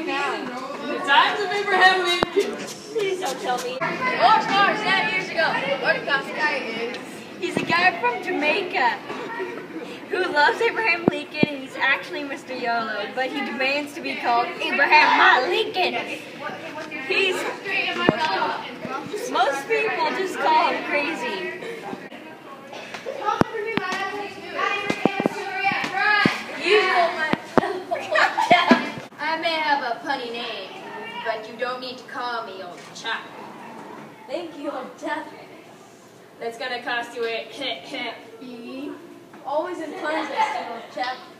The times of Abraham Lincoln. Please don't tell me. Lost stars 7 years ago. What a guy is. He's a guy from Jamaica who loves Abraham Lincoln, and he's actually Mr. YOLO, but he demands to be called Abraham My Lincoln. Most people just call him crazy. I may have a punny name, but you don't need to call me old chap. Thank you, old chap. That's gonna cost you a fee. Always in puns, old chap.